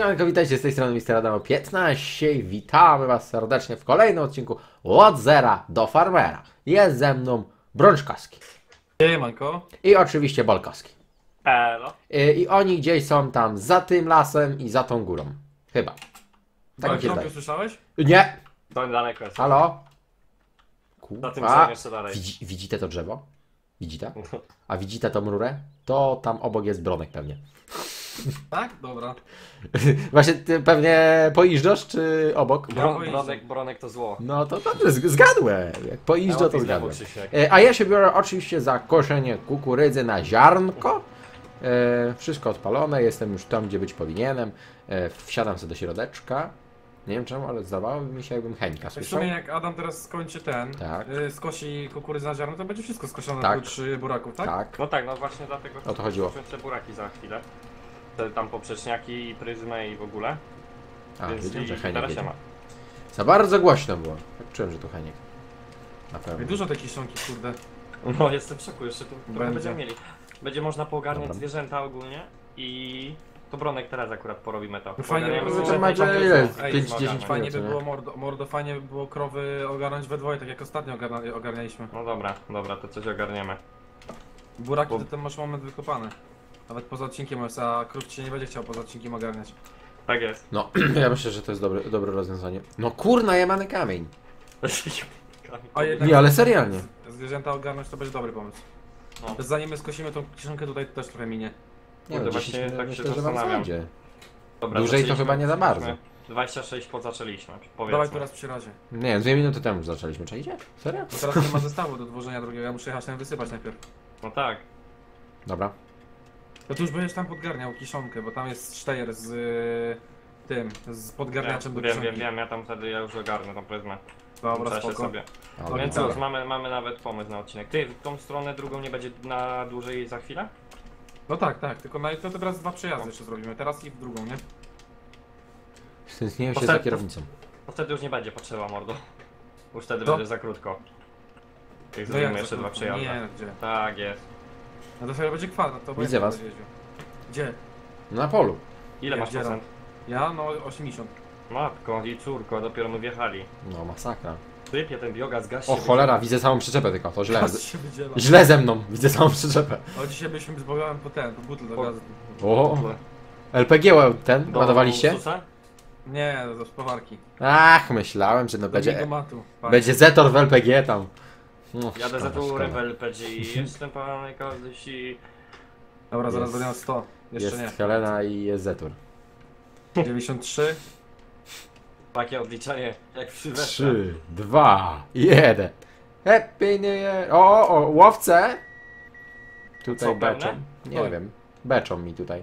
Siemanko, witajcie, z tej strony Mr. Adamo 15 i witamy was serdecznie w kolejnym odcinku od zera do farmera. Jest ze mną Brączkowski. Siemanko. I oczywiście Bolkowski. Elo. I oni gdzieś są tam za tym lasem i za tą górą. Chyba. Tak mi się zdaje. Słyszałeś? Nie! To daleko jest. Halo? Za tym drzewem jeszcze dalej. Widzicie to drzewo? Widzicie? A widzicie tą rurę? To tam obok jest Bronek pewnie. Tak? Dobra. Właśnie ty pewnie pojeżdżasz czy obok? Bronek to zło. No to dobrze, zgadłem. Jak pojeżdżę to zgadłem. Krzysiek. A ja się biorę oczywiście za koszenie kukurydzy na ziarnko. Wszystko odpalone, jestem już tam, gdzie być powinienem. Wsiadam sobie do środeczka. Nie wiem czemu, ale zdawało mi się, jakbym Henka W słyszał. sumie jak Adam teraz skończy Tak. skosi kukurydzę na ziarno, to będzie wszystko skoszone Tak. oprócz buraków, tak? Tak. No tak, no właśnie dlatego O to chodziło. te buraki za chwilę. Te tam poprzeczniaki, pryzmę i w ogóle. A, Więc wiedziałem, że i Heniek teraz jedzie. się ma. Za bardzo głośno było. Tak czułem, że to Heniek. Na pewno. Dużo tej kiszonki, kurde. No jestem w szoku, jeszcze tu trochę Będzie. będziemy mieli. Będzie można poogarniać Dobra. zwierzęta ogólnie i to Bronek teraz akurat porobimy to. No fajnie, Poogarniamy bo zwierzęta macie i tam ile? jest- 5-10 Fajnie by nie? było mordo, fajnie by było krowy ogarnąć we dwoje, tak jak ostatnio ogarnialiśmy. No dobra, to coś ogarniemy. Buraki Bo- to ten masz moment wykopane. Nawet poza odcinkiem, a krów ci się nie będzie chciał poza odcinkiem ogarniać. Tak jest. No, ja myślę, że to jest dobre rozwiązanie. No kurna, jemany kamień. A jednak Nie, ale serialnie. zwierzęta ogarnąć to będzie dobry pomysł. No. Zanim my skosimy tą kiszonkę, tutaj też trochę minie. Nie, no, Kurde, 10 właśnie minut tak się myślę, że wam zastanawiam. zajdzie. Dobra, Dłużej to zaczęliśmy- chyba nie za bardzo. 26 zaczęliśmy, powiedzmy. Dawaj teraz przy razie. Nie, 2 minuty temu już zaczęliśmy, czaicie? Serio? Bo teraz nie ma zestawu do dwożenia drugiego, ja muszę jechać tam wysypać najpierw. No tak. Dobra. To ty już będziesz tam podgarniał kiszonkę, bo tam jest sztejer z z podgarniaczem do kiszonki. Wiem, ja już ogarnę tą pryzmę. W Dobra, czasie spoko. sobie. Ale Więc dobra. cóż, mamy nawet pomysł na odcinek. Ty, w tą stronę drugą nie będzie na dłużej za chwilę? No tak, tylko to teraz dwa przejazdy jeszcze zrobimy, teraz i w drugą, nie? Stęskniłem się za kierownicą. No wtedy już nie będzie potrzeba, mordo. Już wtedy Co? będzie za krótko. Jak zrobimy jeszcze dwa przejazdy. Nie, no gdzie? Tak jest. No to sobie będzie kwadrat, to Widzę was. będę jeździł. Gdzie? Na polu. Ile Nie, masz gdzie procent? Ja? No 80. Matko i córko, dopiero my wjechali. No masakra. Sypie ten biogaz, gaz O się cholera, widzę samą przyczepę tylko, to źle. Gaz się wydziela. Źle ze mną, widzę samą przyczepę. O, dzisiaj byśmy zbogałem po butel do Po- gazu. O, LPG ten Do ładowaliście? Ursusa? Nie, do spawarki. Ach, myślałem, że no Do będzie, migomatu. będzie Zetor w LPG tam. No, Jadę za szkoda, turę w szkoda. LPG i jestem pan Kazysi. Dobra, zaraz Jest. będę miał 100. Jeszcze Jest nie. Helena i jest Zetor. 93. Takie odliczanie jak w Sylwestrze. 3, 2, 1. Happy New Year. O, łowce. Tutaj Co, beczą. pełne? Nie Oj. wiem. Beczą mi tutaj.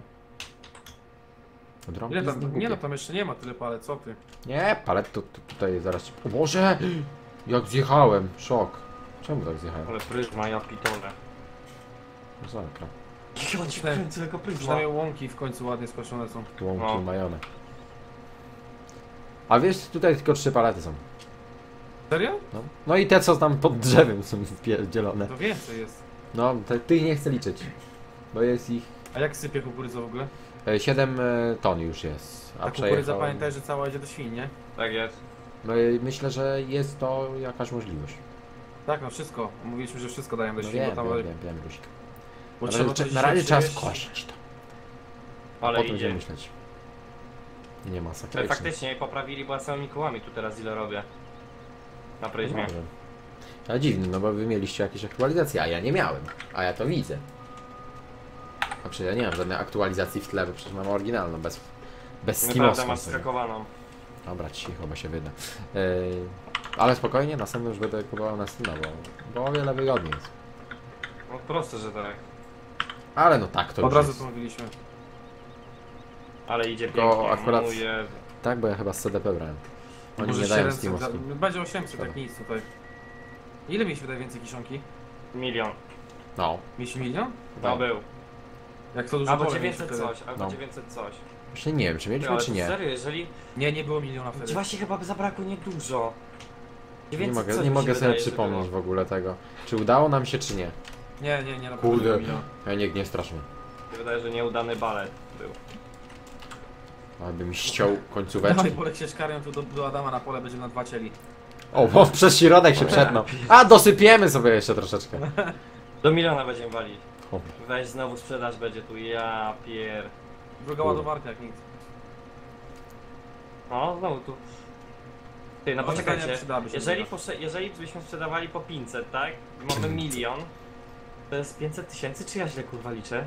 Drąg Ile jest tam? głupie. Nie no, tam jeszcze nie ma tyle palet, co ty? Nie, palet to tutaj zaraz. O Boże! Jak zjechałem, szok. Czemu tak zjechałem? Ale pryzma, ja pitole. Masakra. Ja ci kręcę jako pryzma. Przynajmniej łąki w końcu ładnie skoszone są. Łąki No. majone. A wiesz, tutaj tylko 3 palety są. Serio? No i te, co tam pod drzewem są wpierdzielone. To więcej jest. No, tych nie chcę liczyć. Bo jest ich A jak sypie kukurydza w ogóle? 7 ton już jest. A Ta kukurydza przejechałem. pamiętaj, że cała idzie do świń, nie? Tak jest. No i myślę, że jest to jakaś możliwość. Tak, no wszystko. Mówiliśmy, że wszystko dają do No świń, wiem, bo tam... wiem, Rusik. Bo Na trzeba razie, to na razie dzisiaj trzeba przywieźć. skosić to. Ale Potem idzie. będziemy myśleć. Nie ma Ale sakrycznie. faktycznie poprawili samymi kołami tu teraz ile robię. Na pryzmie. Może. A dziwne, no bo wy mieliście jakieś aktualizacje, a ja nie miałem. A ja to widzę. A przecież ja nie mam żadnej aktualizacji w tle, bo przecież mam oryginalną, bez Naprawdę Steamowską masz sobie. skakowaną. Dobra, cicho, bo się wyda. Ale spokojnie, następnym już będę kupował na Steama, bo o wiele wygodniej jest. No proste, że tak. Ale no tak, to Od już razu jest. to mówiliśmy. Ale idzie Tylko pięknie. akurat- Mój Jezu. Tak, bo ja chyba z CDP brałem. Oni Może nie dają 700 Steamowskich. Będzie 800, Szkoda. tak nic tutaj. Ile mieliśmy tutaj więcej kiszonki? Milion. No. Mieliśmy milion? No No. był. Jak to dużo Albo pole 900 mieliśmy coś, albo No. 900 coś. Właśnie nie wiem, czy Ty, mieliśmy, ale czy to nie. serio, jeżeli... wtedy? Nie było miliona wtedy. Właśnie chyba by zabrakło niedużo. Nie 900 mogę, coś nie mi mogę się sobie wydaje, że przypomnieć w było. ogóle tego. Czy udało nam się, czy nie. Nie, na pewno Kurde. nie było miliona. Ja nie strasz mnie. Mi się wydaje, że nieudany balet był. Aby mi ściął Dawaj, końcóweczki. Bolek się szkarią tu do Adama na pole, będziemy na 2 cieli. O, przez środek się przetnął. A, dosypiemy sobie jeszcze troszeczkę. Do miliona będziemy walić. O. Weź znowu sprzedaż będzie tu, ja pier... Druga ładowarka jak nikt. O, znowu tu. Ty, no No, poczekajcie, nie przydałaby się jeżeli byśmy sprzedawali po 500, tak? I mamy milion, to jest 500 tysięcy, czy ja źle kurwa liczę?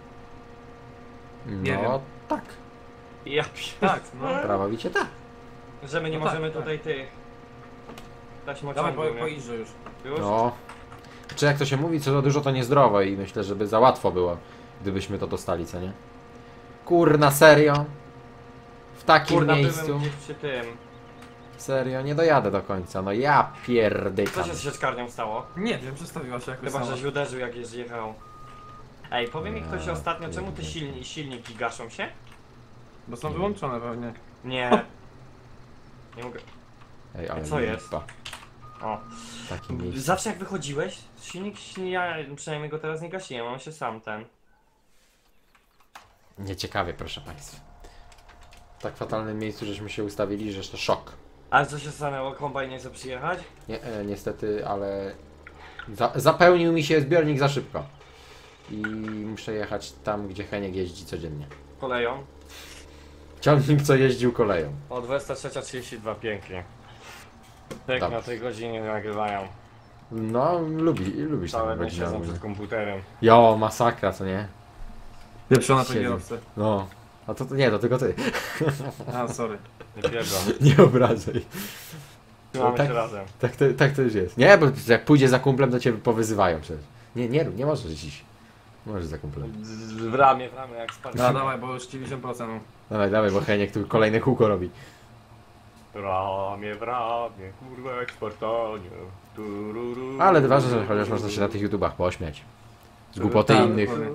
Nie No, wiem. tak. Ja pier... Tak, no. Prawowicie tak. Że my nie No tak, możemy tak. tutaj tych... Dawaj, Taśmociągu, po nie? Iżu już. Już? No. Czy jak to się mówi, co za dużo to niezdrowo i myślę, żeby za łatwo było, gdybyśmy to dostali, co nie? Kurna, serio? W takim Kurna, miejscu? byłem gdzieś przy tym. Serio, nie dojadę do końca, no ja Co pierdykam. się z sieczkarnią stało? Nie wiem, przestawiła się jakoś Chyba, sama. żeś uderzył jak jest jechał. Ej, powie mi ktoś Ja ostatnio, czemu te pierdolę. silniki gaszą się? Bo są wyłączone pewnie. Nie. Nie mogę. Ej, ale Co jest? lipa. O. W takim miejscu. Zawsze jak wychodziłeś, silnik, ja przynajmniej go teraz nie gasiłem, on się sam ten. Nieciekawie, proszę państwa. W tak fatalnym miejscu, żeśmy się ustawili, że to szok. Ale co się stanęło, kombajn nie chce przyjechać? Nie, niestety, ale zapełnił mi się zbiornik za szybko. I muszę jechać tam, gdzie Heniek jeździ codziennie. Koleją. Ciągnik, co jeździł koleją. O 23:32, pięknie. Tak Dobrze. na tej godzinie nagrywają. No, lubisz Całe taką dzień godzinę siedzą ogólnie. przed komputerem. Jo, masakra, co nie? Pieprzona po Siedzę. kierowcy. No. A to nie, to tylko ty. A, sorry. Nie pierdol. Nie obrażaj. Trzymamy tak- się razem. Tak to już jest. Nie, bo jak pójdzie za kumplem, to cię powyzywają przecież. Nie możesz dziś. Możesz za kumplem. W ramię jak spadł. No dawaj, bo już 90%. Dawaj, bo Heniek tu kolejne kółko robi. Ramię w ramię, kurwa jak Spartanie. Tururu. Ale ważne, że chociaż można się na tych YouTubach pośmiać. Z głupoty Tak, innych. dokładnie.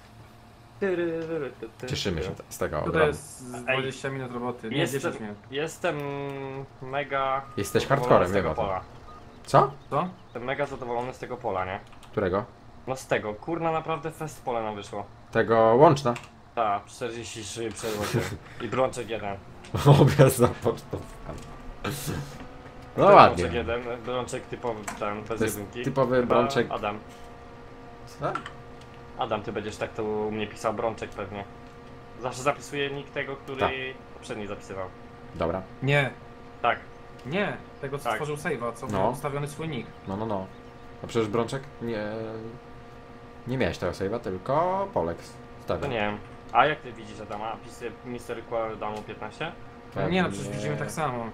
Cieszymy się z tego Tutaj ogromu. jest z 20 minut roboty. Nie, 10 minut. Jestem mega Jesteś zadowolony hardcorem, z wiem tego o tym. pola. Co? Co? Jestem mega zadowolony z tego pola, nie? Którego? No z tego, kurna naprawdę fest pole nam wyszło. Tego łączna. Tak, 43 przez 8 i brączek 1. Obiad za pocztą. No Ten ładnie. Brączek 1, brączek typowy, ten bez To jest jedynki. typowy Chyba brączek. Adam. Co? Adam, ty będziesz tak to u mnie pisał brączek pewnie. Zawsze zapisuję nick tego, który Tak. poprzedni zapisywał. Dobra. Nie, Tak. nie. Tego co Tak. stworzył save'a, co No. miał ustawiony swój nick. No. A przecież Brączek nie miałeś tego save'a, tylko Polek To stawiał. nie wiem. A jak ty widzisz Adama? Pisy Mr. Quadamu 15? Nie no, przecież widzimy tak samo.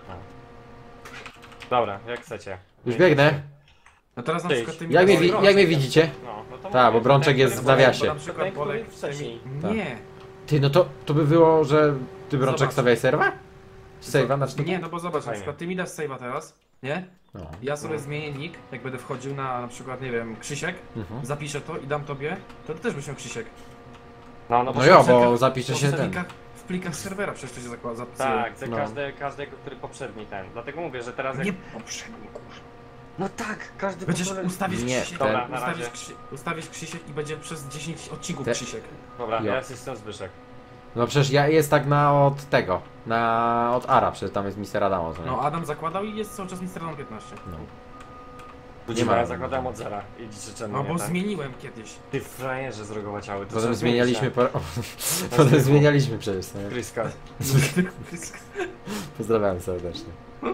Dobra, jak chcecie. Już biegnę. No teraz na Ty, przykład ty Jak dasz mnie, brączek. jak mnie widzicie? No to Tak, bo brączek ten, jest który w nawiasie. Bo na przykład Ten, który Bolek wcześniej. Tak. Nie. Ty, no to by było, że ty Brączek Zobacz. stawiaj serwa? Save'a na Nie, no bo zobacz, na Fajnie. przykład ty mi dasz save'a teraz, nie? No. Ja sobie zmienię nick, jak będę wchodził na przykład, nie wiem, Krzysiek, Mhm. zapiszę to i dam tobie, to ty też byś miał Krzysiek. No No bo jo, Bo bo zapisze Bo się w ten. plikach serwera przecież to się zakłada, zapisuje. tak, za No. każdego, który poprzedni ten. Dlatego mówię, że teraz jak... Nie poprzedni, kurwa. No tak, każdy Będziesz poprzedni. ustawić Nie, Krzysiek, ten- Dobra, na razie. ustawisz Krzysiek i będzie przez 10 odcinków Te- Krzysiek. Dobra, Jo. ja jestem Zbyszek. No przecież jest tak od tego. Od Ara, przecież tam jest Mr. Adamo, co nie? No Adam zakładał i jest cały czas Mr. 15. No. Nie ma. ja zakładałem od zera i dziś czemu No nie, bo tak? zmieniłem kiedyś. Ty frajerze zrogowaciały. to Potem trzeba zmienialiśmy zmienić, Potem zwykłą. zmienialiśmy przecież, co nie? nie? Kryska. Pozdrawiam serdecznie.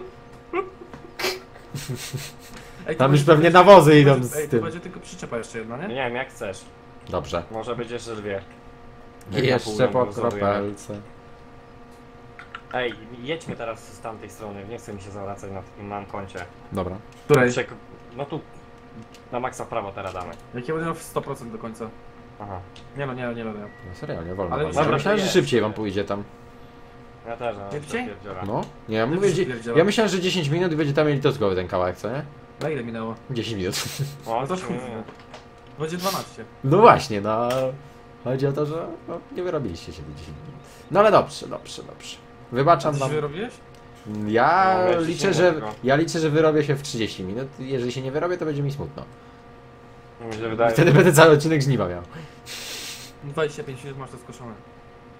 Ej, to Tam już będzie- pewnie nawozy to idą będzie- z ej, to tym. będzie tylko przyczepa jeszcze jedna, Nie nie? wiem, jak chcesz. Dobrze. Może być jeszcze dwie. I Jak na jeszcze pół po nam rozładujemy. kropelce. Ej, jedźmy teraz z tamtej strony, nie chce mi się zawracać na koncie. Dobra. Której? No tu, na maksa w prawo teraz damy. Jak ja będę miał 100% do końca. Aha. Nie będę. No serio, nie wolno. Ale Ale dobra, myślałem, że jest. szybciej wam pójdzie tam. Ja też, ale Szybciej? to pierdziora. No. Nie, ja Jak mówię, się że- pierdziela? ja myślałem, że 10 minut i będzie tam mieli to z głowy ten kawałek, co nie? Na ile minęło? 10 minut. O, No to nie, szybko. Będzie 12. No właśnie, no. Chodzi o to, że no, nie wyrobiliście się do 10 minut. No ale dobrze. A Wybaczam ty wam. się wyrobiłeś? Ja No, weź liczę, się że tylko. wyrobię się w 30 minut. Jeżeli się nie wyrobię, to będzie mi smutno. Mi się wydaje, Wtedy będę cały odcinek żniwa miał. 25 minut masz to skoszone.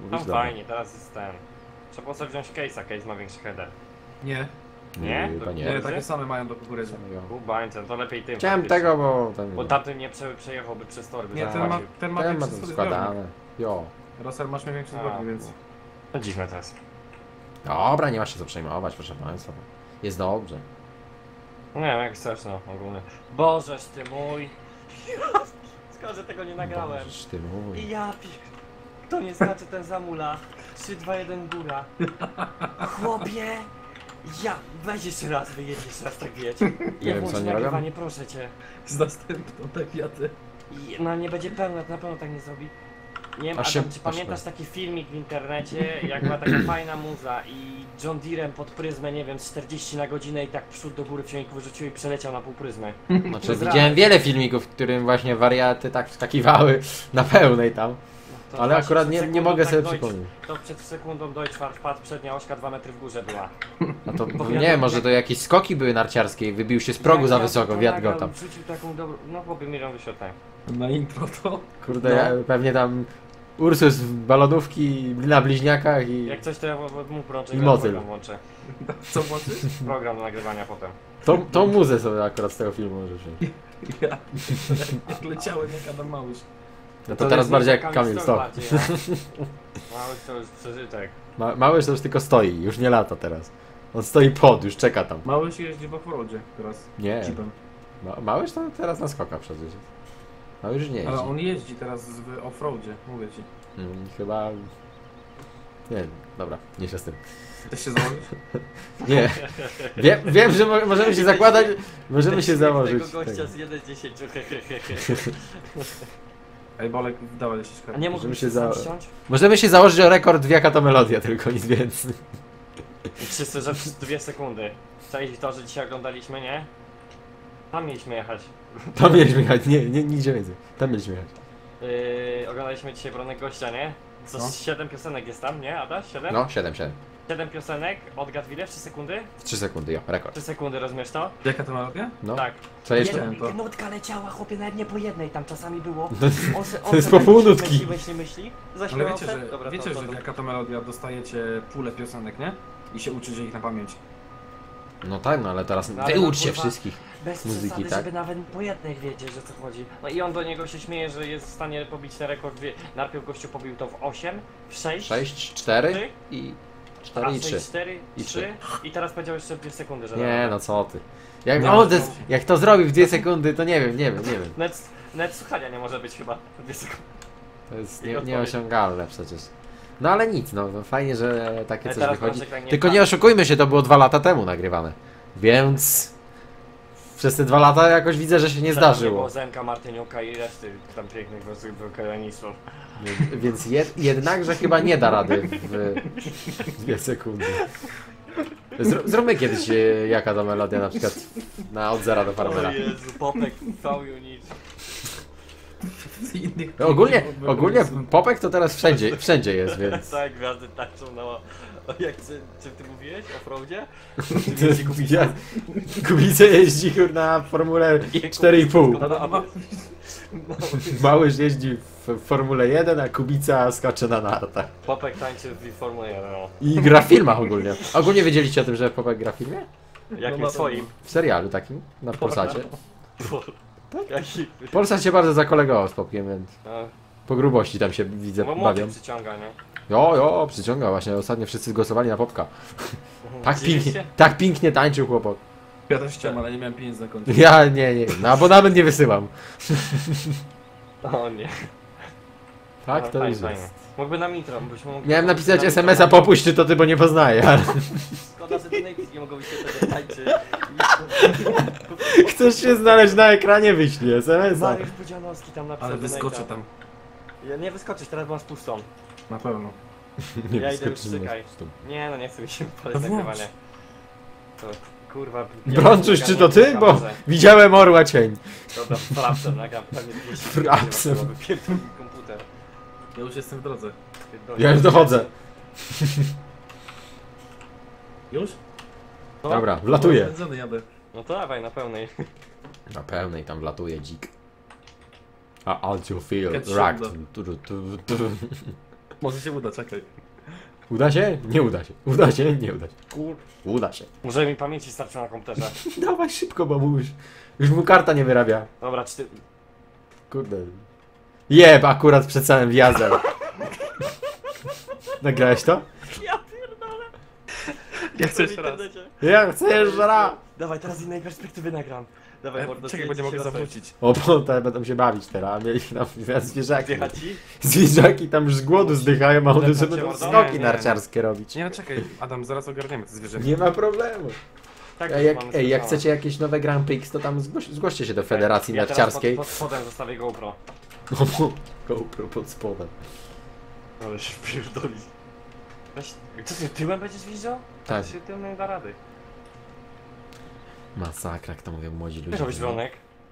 Mówisz Tam dobra. fajnie, teraz jest ten. Trzeba było sobie wziąć case'a, case ma większy header. Nie, Nie? Chyba nie, nie. takie same mają do kukurydzy. Kubańcem, to lepiej tym. Chciałem faktycznie. tego, bo ten... Bo tamten nie przejechałby przez torby. Nie, zapłacił. ten ma ten ma większy to zbiornik. składane. Jo. Russell masz miał większy A, zbiornik, więc... To dziwne to jest. Dobra, nie ma się co przejmować, proszę państwa. Jest dobrze. Nie wiem, jak chcesz, no, ogólnie. Bożeż ty mój. Szkoda, że tego nie nagrałem. Bożeż ty mój. I ja pier... Kto nie znaczy ten zamula? 3, 2, 1 góra. Chłopie! Ja... Weź jeszcze raz, wyjedź jeszcze raz tak wieć. Ja wiem, co włącz oni robią. nagrywanie, proszę cię. Z następną tak jadę. I, no nie będzie pełna, na pewno tak nie zrobi. Nie wiem, Aż Adam, się- czy aż pamiętasz taki filmik w internecie, jak była taka fajna muza i John Deerem pod pryzmę, nie wiem, 40 na godzinę i tak przód do góry w silniku wyrzucił i przeleciał na pół pryzmy. Znaczy Zra- widziałem wiele filmików, w którym właśnie wariaty tak wskakiwały na pełnej tam. To Ale właśnie akurat przed nie sekundą mogę tak sobie Deutsch- przypomnieć. To przed sekundą Deutschfahrt wpadł, przednia ośka 2 metry w górze była. A to Bo nie, wiadomo, może jak- to jakieś skoki były narciarskie i wybił się z progu Jak za ja wysoko, to wiatr go nagrał, tam. Rzucił taką dobrą, no chłopie, milion wyświetleń. Na intro to... Kurde, No. ja, pewnie tam Ursus w balonówki na bliźniakach i Jak coś to ja mu włączę I motyl. program włączę. Co włączysz? Program do nagrywania potem. tą muzę sobie akurat z tego filmu może wziąć. Ja. Jak leciałem jak Adam Małysz. No to teraz jest bardziej nie jak Kamil, stop. bardziej, no. Mały to już przeżytek. Małyż to już tylko stoi, już nie lata teraz. On stoi pod, już czeka tam. Małysz jeździ w offroadzie teraz. Nie, Jeepem. Małyż to teraz na skoka przecież. Małyż już nie jeździ. Ale on jeździ teraz w offroadzie, mówię ci. Chyba... Nie wiem, dobra, nie się z tym. Chcesz się założyć? Nie. Wiem, że możemy się zakładać, możemy się założyć. Tego gościa Tak. z 1 z 10. Ej, Bolek, dawaj jeszcze A szkoda. nie Możemy mógłbyś się się sam za- ściąć? Możemy się założyć o rekord wieka to melodia, tylko nic więcej. Wszyscy, że w 2 sekundy. Cześć to, że dzisiaj oglądaliśmy, nie? Tam mieliśmy jechać. Tam mieliśmy jechać, nie, nigdzie więcej. Tam mieliśmy jechać. Oglądaliśmy dzisiaj Bronek Gościa, nie? Co, No. 7 piosenek jest tam, nie? Adaś? 7? No, 7. 7 piosenek, odgadł ile? W 3 sekundy? W 3 sekundy, jo, rekord. 3 sekundy, rozumiesz to? Jaka to melodia? No, Tak. co jeszcze? Chciałem to. Nutka leciała, chłopie, nawet nie po jednej, tam czasami było. To jest po pół nutki. Myśli. Ale Zaśpiewał wiecie, set? że, Dobra, wiecie, to- że jaka to melodia dostajecie pulę piosenek, nie? I się uczycie ich na pamięć. No tak, no ale teraz No, ale wyucz no, się kurwa, wszystkich. Bez muzyki, przesady, tak? żeby nawet po jednej wiedzieć, że co chodzi. No i on do niego się śmieje, że jest w stanie pobić ten rekord. Najpierw gościu pobił to w 8, w 6, 6, 4 Ty? i a 4 i 3. 6, 4 I 3 3. i teraz powiedział jeszcze 2 sekundy, że Nie, no co ty. Jak, Nie, on no, jak to zrobi w 2 sekundy, to nie wiem. Net słuchania nie może być chyba w 2 sekundy. To jest I nie, odpowiedź. nieosiągalne przecież. No ale nic, no fajnie, że takie Ale coś teraz wychodzi. Brączek tak Tylko wpadł. nie oszukujmy się, to było 2 lata temu nagrywane. Więc przez te 2 lata jakoś widzę, że się nie Nie zdarzyło. było Zenka, Martyniuka i reszty tam pięknych wokalistów. Więc jednakże chyba nie da rady w 2 sekundy. Zróbmy kiedyś jaka to melodia na przykład na od zera do farmera. O Jezu, Popek, V-Unit. Z innych Ogólnie Popek to teraz wszędzie jest, więc... Tak, gwiazdy tańczą na... Jak czy ty mówiłeś o Fraudzie? Kubice jeździ na Formule 4,5. No, no, no. Małyż jeździ w Formule 1, a Kubica skacze na nartach. Popek tańczy w Formule 1, no. I gra w filmach ogólnie. Ogólnie wiedzieliście o tym, że Popek gra w filmie? Jakim No, no, swoim? W serialu takim, na Polsacie. Jaki... Polsat się bardzo zakolegował z Popkiem, więc No, po grubości tam się widzę bo bawią. młody przyciąga, nie? Jo, przyciąga właśnie, ostatnio wszyscy zgłosowali na Popka. Dziwisz się? Tak pięknie tańczył chłopak. Ja też chciałem, ale nie miałem pieniędzy na koncie. Ja nie, na abonament nie wysyłam. O nie. Tak, No, to fajnie, już fajnie. jest. Mógłby na intro, byśmy mogli... Miałem napisać na SMS-a intro- popuść, czy to ty, bo nie poznaję, ale... Szkoda, że ty najpierw nie mogą się wtedy tańczy. Chcesz się znaleźć na ekranie, wyślij SMS-a. Mariusz Budzianowski tam napisał Ale donate'a. wyskoczę tam. Ja nie wyskoczysz, teraz masz pustą. Na pewno. Nie Ja idę już wyskoczymy czekaj. z tą. Nie no, nie chcę mi się poleć No włącz. nagrywanie. To kurwa... Brączuś, czy to ty? nagram Bo kamerze. widziałem orła cień. Dobra, frapsem nagram, pewnie 200 Frapsem. Wypierdol mi komputer. Ja już jestem w drodze. Pierdolę. Ja już dochodzę. Już? No, Dobra, wlatuję. Wędzony jadę. No to dawaj, na pełnej. Na pełnej tam wlatuje dzik. A Altio Feel, Catch Rack. Shielda. Może się uda, czekaj. Uda się? Nie uda się. Uda się? Nie uda się. Kur... Uda się. Może mi pamięci starczy na komputerze. Dawaj szybko, babuś. Już mu karta nie wyrabia. Dobra, czy ty... Kurde. Jeb, akurat przed samym wjazdem. Nagrałeś to? Ja pierdolę. Ja chcę jeszcze raz. Ja chcę jeszcze raz. Dawaj, teraz z innej perspektywy nagram. Dawaj, mordo, Czekaj, bo nie mogę zawrócić. zawrócić. O, bo teraz będą się bawić teraz, a mieli tam zwierzaki. Zjechać ci? Zwierzaki tam już z głodu zdychają, a one Zepnąć żeby cię, będą mordo? skoki Nie, nie. narciarskie robić. Nie no czekaj, Adam, zaraz ogarniemy te zwierzęta. Nie ma problemu. Tak, Ej, jak, mamy ej, jak słyszane. chcecie jakieś nowe Grand Prix, to tam zgłoście się do Federacji Ja teraz Narciarskiej. pod spodem zostawię GoPro. GoPro pod spodem. Ale się pierdolić. Weź, co ty tyłem będziesz widział? Tak. Się tyłem nie da rady. Masakra, jak to mówią młodzi Co ludzie. robisz, Bronek?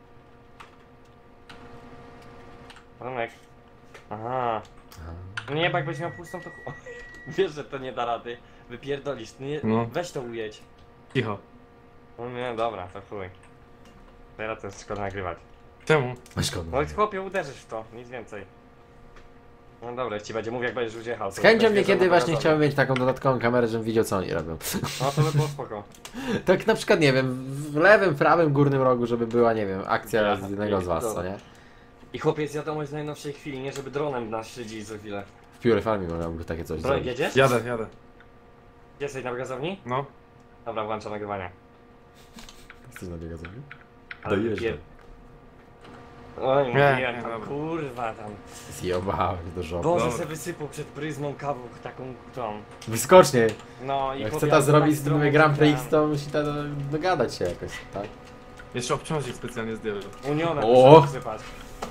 Bronek. Aha. Aha. Nie, bo jakbyś miał pustą, to... Wiesz, że to nie da rady. Wypierdolisz, nie... No. Weź to ujedź. Cicho. No nie, dobra, to chuj. Teraz to jest szkoda nagrywać. Czemu? Masz kogo? No chłopie, uderzysz w to, nic więcej. No dobra, jak ci będzie mówił, jak będziesz już jechał. Z to chęcią weź niekiedy wiedzę, właśnie no, chciałbym mieć taką dodatkową kamerę, żebym widział, co oni robią. No to by było spoko. Tak na przykład, nie wiem, w lewym, prawym, górnym rogu, żeby była, nie wiem, akcja Ja, z jednego z was, co dobra. nie? I chłopiec, wiadomość z najnowszej chwili, nie żeby dronem nas śledzi za chwilę. W Pure Farmie mogłoby takie coś Broń, zrobić. jedziesz? Jadę. Jesteś na gazowni? No. Dobra, włączam nagrywanie. Jesteś na biega zrobił? Ale Dojeżdżam. wypier- Oj, Nie, mówiłem nie, tam, dobra. kurwa tam. Zjebałeś do żoby. Boże, Dobra. se wysypał przed pryzmą kawę taką tą. Wyskocznie. No i Jak chce chłopie, ta ja zrobić tak z nowym zdrowo Grand Prix, chciałem. to musi ta dogadać się jakoś, tak? Jeszcze obciążnik specjalnie zdjąłem. Unionem O! muszę wysypać.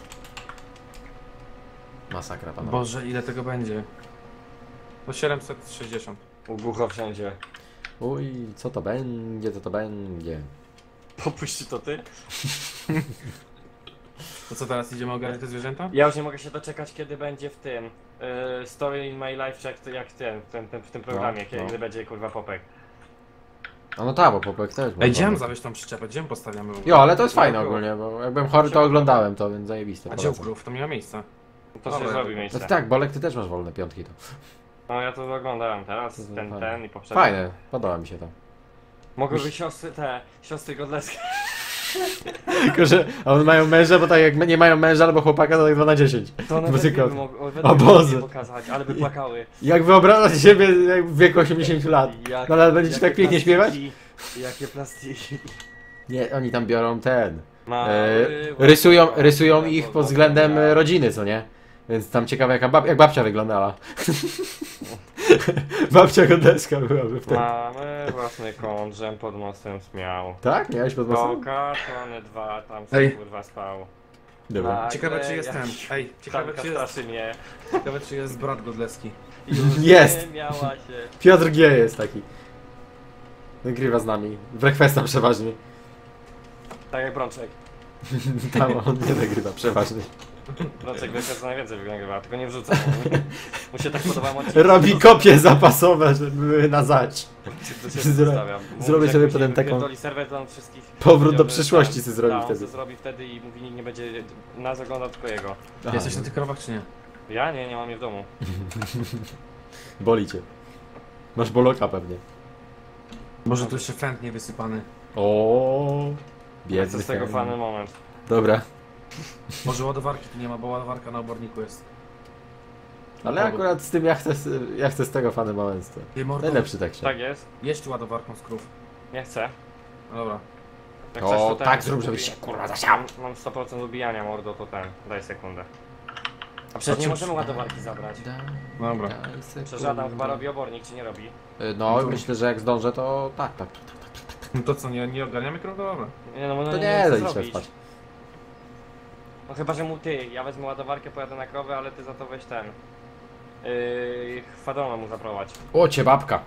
Masakra panowie. Boże, ile tego będzie? To 760. Ubucho wszędzie. Uj, co to będzie, co to będzie. Popuści to ty? To co teraz idziemy ogarniać te zwierzęta? Ja już nie mogę się doczekać, kiedy będzie w tym Story in my life, czy jak w tym programie, No, no. kiedy będzie kurwa popek. A no tak, bo Popek też ma Ej, gdzie mam pomysł. zawieźć tą przyczepę? Gdzie ją postawiamy? Jo, ale to jest fajne No, ogólnie, bo jak byłem chory, to oglądałem to, więc zajebiste. A gdzie polecam. ukrów? To nie ma miejsca. To Dobra, się zrobi to- miejsce. No tak, Bolek, ty też masz wolne piątki to. No ja to oglądałem teraz, To ten fajne. i poprzedni. Fajne, podoba mi się to. Mogły być siostry godleskie. Tylko, że a one mają męża, bo tak jak nie mają męża albo chłopaka, to tak 2 na 10. To one Bo we dwie tylko- by mogły O Boże. pokazać, ale by płakały. Jak wyobrażasz siebie jak w wieku 80 lat? No ale będziecie jakie tak pięknie śpiewać? plastiki, Jakie plastiki. Nie, oni tam biorą ten. Mały, Rysują ładny, ich ładny, pod względem ładny. rodziny, co nie? Więc tam ciekawe jak babcia wyglądała. Babcia Godeska byłaby wtedy. Mamy własny kąt, żem pod mostem śmiał. Tak? Miałeś pod nosem? Kokatony 2, tam Ej. sobie kurwa spał. Dobra. Tak. Ciekawe czy jest jak- ten. Ej, ciekawe Ciekawe czy jest, straszy mnie. ciekawe czy jest brat Godleski. Już Jest. nie miała się. Piotr G jest taki. Nagrywa z nami. Breakfasta przeważnie. Tak jak Brączek. Tam on nie nagrywa przeważnie. Brączek wiesz co najwięcej wygrywa, tylko nie wrzucam. Mu się tak podoba odcinek. Robi kopie zapasowe, żeby były na zać. To się Zro- zostawiam. Mówi, zrobię że sobie jak potem później taką- wypierdoli serwer, to on wszystkich... Powrót do powiedział, że przyszłości tak, sobie zrobi tak, on wtedy. to zrobi wtedy i mówi, nikt nie będzie nas oglądał, tylko jego. Aha, Jesteś na tych krowach czy nie? Ja? Nie mam je w domu. Boli cię. Masz boloka pewnie. Może tu jeszcze fent nie wysypany. O, To biedny z tego Henry. fajny moment. Dobra. Może ładowarki tu nie ma, bo ładowarka na oborniku jest. Ale akurat z tym ja chcę z tego fany moment. To Ty mordo, najlepszy tekście. Tak jest? jeźdź ładowarką z krów. Nie chcę. No dobra. Jak O, chcesz, to tak ten, zrób, to żebyś ubi- się, kurwa, zasiał. Mam 100% ubijania mordo, to ten. Daj sekundę. A przecież nie czym- możemy ładowarki zabrać. Dobra. Przecież Adam chyba robi obornik, czy nie robi? No, No to- myślę, że jak zdążę, to tak. No to co, nie ogarniamy krów? No dobra. Nie, no, To no, nie, chcę daj się zrobić. spać. No chyba, że mu ty, ja wezmę ładowarkę, pojadę na krowę, ale ty za to weź ten. Chwadrona mu zaprowadź. O, cię babka.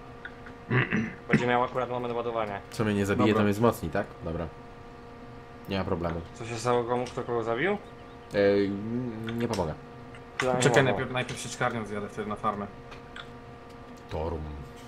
Będzie miał akurat moment ładowania. Co mnie nie zabije, Dobra. to mnie wzmocni, tak? Dobra. Nie ma problemu. Co się stało komu, kto kogo zabił? Nie pomogę. Ty nam nie Czekaj, mogło. najpierw sieczkarnią zjadę wtedy na farmę. Torum.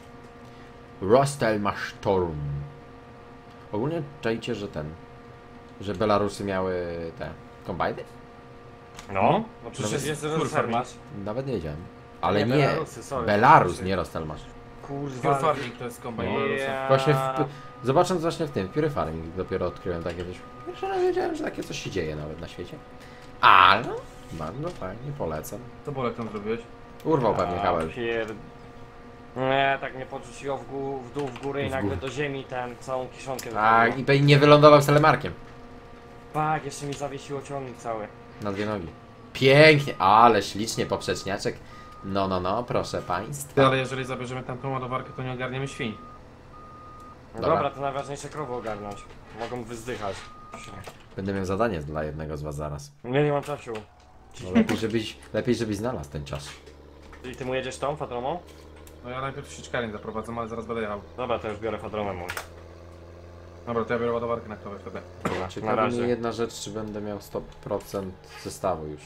Rostel masz Torum. Ogólnie czajcie, że że Belarusy miały te kombajny? No, no przecież Nawet jest full reżyser farming. masz. Nawet nie wiedziałem. Ale nie, Belarusy, sorry. Belarus, nie Rostelmasz. Pure Kurwa. Farming to jest kombajn Belarusa. Yeah. Właśnie zobacząc właśnie w tym, Pure Farming dopiero odkryłem takie coś. Pierwszy raz wiedziałem, że takie coś się dzieje nawet na świecie. Ale bardzo fajnie, polecam. To Bolek tam zrobiłeś? Urwał pewnie kabel. Nie, tak mnie podrzuciło w dół, w górę i W nagle górę. do ziemi ten całą kiszonkę A zrobiło. i nie wylądował z telemarkiem. Tak, jeszcze mi zawiesiło ciągnik cały. Na dwie nogi. Pięknie, ale ślicznie poprzeczniaczek. No, proszę państwa. Ty, ale jeżeli zabierzemy tamtą ładowarkę, to nie ogarniemy świń. No Dobra. dobra, to najważniejsze krowy ogarnąć. Mogą wyzdychać. Będę miał zadanie dla jednego z was zaraz. Nie mam czasu. No, lepiej żebyś znalazł ten czas. Czyli ty mu jedziesz tą fadromą? No ja najpierw sieczkarnię zaprowadzę, ale zaraz będę jechał. Dobra, to już biorę fadromę mój. Dobra, to ja biorę ładowarkę na krowę wtedy. Dobra, na Ciekawi razie. mnie jedna rzecz, czy będę miał 100% zestawu już.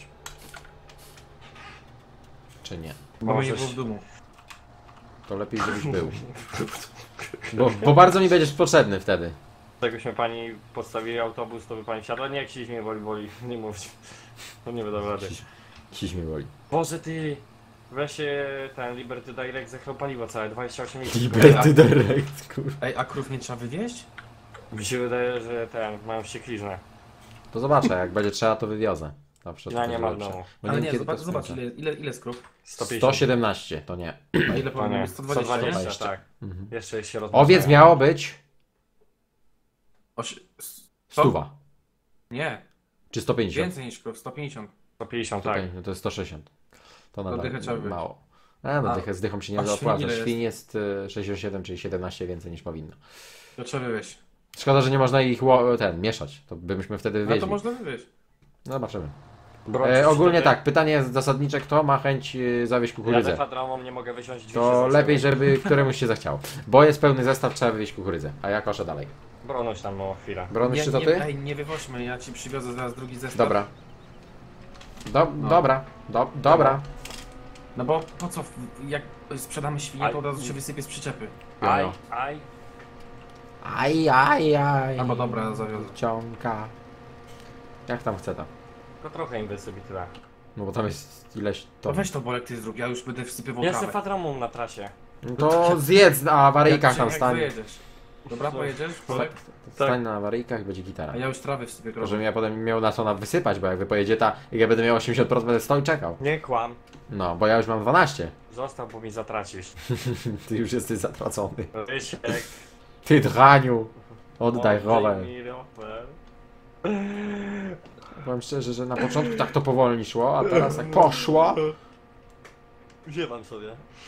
Czy nie? Bo mnie nie Możesz. było w domu. To lepiej, żebyś był. Bo bardzo mi będziesz potrzebny wtedy. Jakbyśmy pani postawili autobus, to by pani wsiadła? Nie, jakiś mnie woli, nie mówcie. To nie wydam rady. Ciś mnie boli. Boże ty! Weź ten Liberty Direct zechrał paliwo całe, 28 litrów. Liberty Direct, kur... Ej, a krów nie trzeba wywieźć? Mi się wydaje, że mają wściekliznę. To zobaczę, jak będzie trzeba, to wywiozę. Zawsze Ja to nie będzie mam w lepsze. domu. Bo Ale wiem, nie, kiedy to zobacz skończę. ile jest krów. 150. 117, to nie. A ile To powinno nie. być? 120. 120, tak. Mhm. Jeszcze się rozmawiają. Owiec miało być Osi... 100. Nie, Czy 150? więcej niż krów, 150. 150, tak. 150, to jest 160. To nadal dychę trzeba wybrać. mało. No A- z dychą się nie a świń opłaca. ile jest? Świn jest 67, czyli 17 więcej niż powinno. To trzeba wywieźć. Szkoda, że nie można ich mieszać. To byśmy wtedy No wywieźli. to można wywieźć. No zobaczymy. Broń Ogólnie wtedy. tak, pytanie zasadnicze, kto ma chęć zawieźć Jadę kukurydzę? fadromą, nie mogę wysiąść 200 To zł. lepiej, żeby któremuś się zachciało. Bo jest pełny zestaw, trzeba wywieźć kukurydzę. A ja koszę dalej. Bronuś tam o chwilę. Bronisz, czy to ty? Ej, nie wywoźmy, ja ci przywiozę zaraz drugi zestaw. Dobra. No. Dobra. No bo po co, jak sprzedamy świnię, to od razu się wysypie z przyczepy. Aj, Jo. aj. Aj. Albo dobra, ja zawiozę. Ciąka. Jak tam chce tam? Tylko trochę im wysypi tyle. No bo tam jest ileś To to. weź to Bolek, ty zrób, ja już będę wsypywał Jestem trawę. fadromą na trasie. No to zjedz na awaryjkach tam jak stań. wyjedziesz. Dobra, Co? pojedziesz, Bolek? Stań na awaryjkach i będzie gitara. A ja już trawę wsypię To, krowy. żebym ja potem miał na co wysypać, bo jakby pojedzie ta, jak ja będę miał 80%, będę stał i czekał. Nie kłam. No, bo ja już mam 12. Został, bo mi zatracisz. Ty już jesteś zatracony. Rysiek. Ty draniu. Oddaj oddaj rolę. mi rower. Powiem szczerze, że na początku tak to powolni szło, a teraz jak poszło. Wziewam sobie.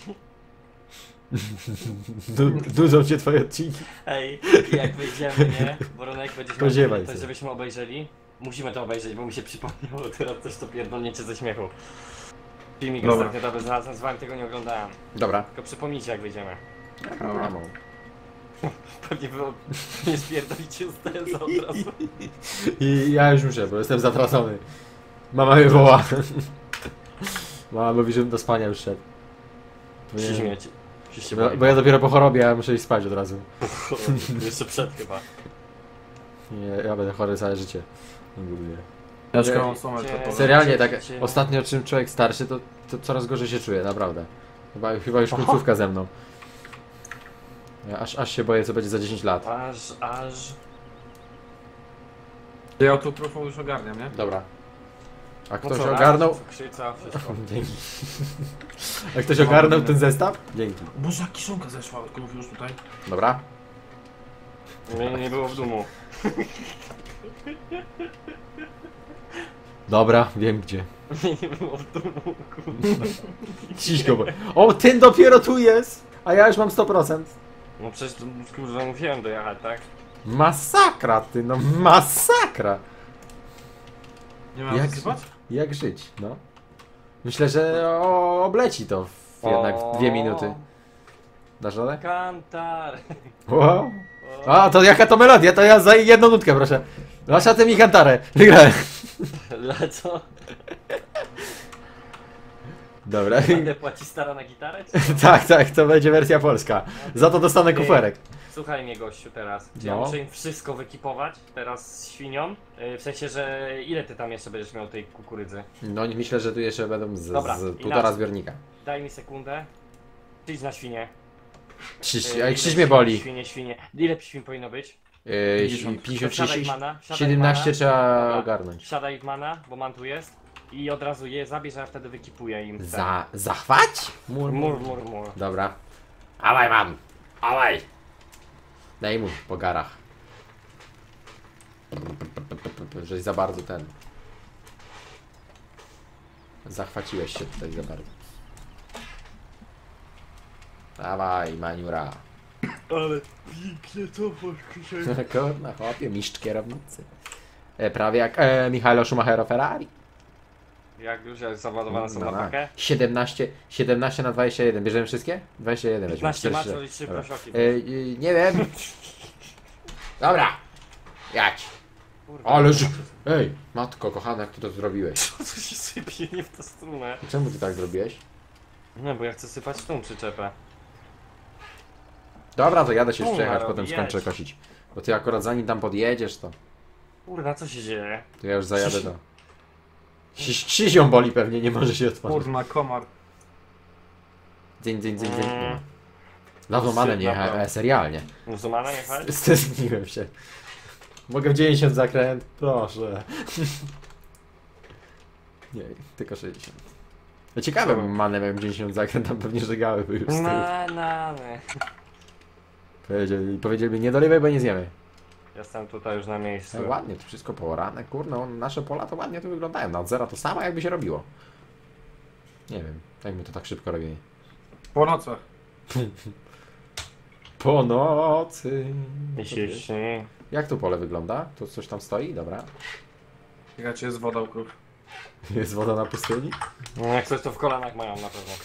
Nudzą cię twoje odcinki. Ej, jak wyjdziemy, nie? Boronek, będziesz miał Podziewaj to, sobie. żebyśmy obejrzeli. Musimy to obejrzeć, bo mi się przypomniało teraz też to pierdolnięcie ze śmiechu. Filmik Dobra. ostatnio dobry znalazłem, z wami tego nie oglądałem. Dobra. Tylko przypomnijcie jak wyjdziemy. Dobra. Pewnie wy nie spierdolicie z TS od razu. I ja już muszę, bo jestem zatracony. Mama mnie woła. Mama mówi, żebym do spania już szedł. Musisz mieć. Musisz się Bo ja dopiero po chorobie, a ja muszę iść spać od razu. Jeszcze przed chyba. Nie, ja będę chory całe życie. Ogólnie. Ja Nie, szkołą sumę to powiem. Serialnie tak, Cię- ostatnio czym człowiek starszy, to coraz gorzej się czuje, naprawdę. Chyba już końcówka ze mną. Ja aż się boję, co będzie za 10 lat. Aż... Ja tu trufą już ogarniam, nie? Dobra. A No ktoś co, ogarnął... cukrzyca, wszystko. Dzięki. A ktoś ogarnął ten zestaw? Dzięki. Boże, jak kiszonka zeszła od krów już tutaj. Dobra. Mnie nie było w domu. Dobra, wiem gdzie. Mnie nie było w domu. Ciś go, bo... O, ten dopiero tu jest! A ja już mam 100%. No przecież kurwa musiałem dojechać, tak? Masakra, ty, no masakra! Nie mam Jak- wysypać? Jak żyć, no. Myślę, że obleci to w jednak w 2 minuty. Dasz radę? Kantar. Wow. A, to jaka to melodia? To ja za jedną nutkę, proszę. Masz a ty mi kantarę. Wygrałem. Lecą. Dobra. Będę płaci stara na gitarę? Czy? Tak, to będzie wersja polska. Za to dostanę kuferek. Słuchaj mnie gościu teraz. Czy ja No. muszę im wszystko wykipować teraz z świnią? W sensie, że ile ty tam jeszcze będziesz miał tej kukurydzy? No myślę, że tu jeszcze będą Dobra, z inaczej. półtora zbiornika. Daj mi sekundę. Przyjdź na świnie. Ale krzyż mnie boli. Świnie. Ile świn powinno być? 50, Siadaj 30, mana, siadaj 17 mana. trzeba Dobra. ogarnąć. Siadaj w mana, bo man tu jest. I od razu je zabierz, a ja wtedy wykipuję im. Zachwać? Mur. Dobra. Awaj man! Awaj! Daj mu po garach. Żeś za bardzo ten... Zachwaciłeś się tutaj za bardzo. Dawaj, maniura. Ale pięknie to właśnie. Kurna, chłopie, mistrz kierownicy. Prawie jak Michaelo Schumachero Ferrari. Jak już jest załadowane są na pakę? 17 na 21. Bierzemy wszystkie? 21 weźmy. 15 maczów 44. i 3 Dobra. prosioki. Nie wiem. Dobra. Jać. Kurwa. Ależ... Ej, matko kochana, jak ty to zrobiłeś? Co tu się sypie, nie w tę stronę? Czemu ty tak zrobiłeś? Nie, bo ja chcę sypać w tą przyczepę. Dobra, to jadę się już Kurwa, przejechać, robi, potem skończę jedź. kosić. Bo ty akurat zanim tam podjedziesz, to Kurwa, co się dzieje? ja już zajadę do... Krzyzią boli pewnie, nie może się otworzyć. Kurna, komar. Dzień. Nie ma. Dawno manę nie jechałem, serialnie. Muzułmana jechać? Stęskniłem się. Mogę w 90 zakręt? Proszę. Nie, tylko 60. No ciekawe, Co? manę miałem 90 zakręt, tam pewnie żegały były z tyłu. Powiedzieli mi, nie dolewaj, bo nie zjemy. Jestem tutaj już na miejscu. Ale ładnie, to wszystko poorane, kurno, nasze pola to ładnie tu wyglądają. Na od zera to samo, jakby się robiło. Nie wiem, jak my to tak szybko robimy. Po nocach. Po nocy. Jeśli... Jak tu pole wygląda? Tu coś tam stoi? Dobra. Czekajcie, jest woda u krów. Jest woda na pustyni? No, jak coś to w kolanach mają na pewno.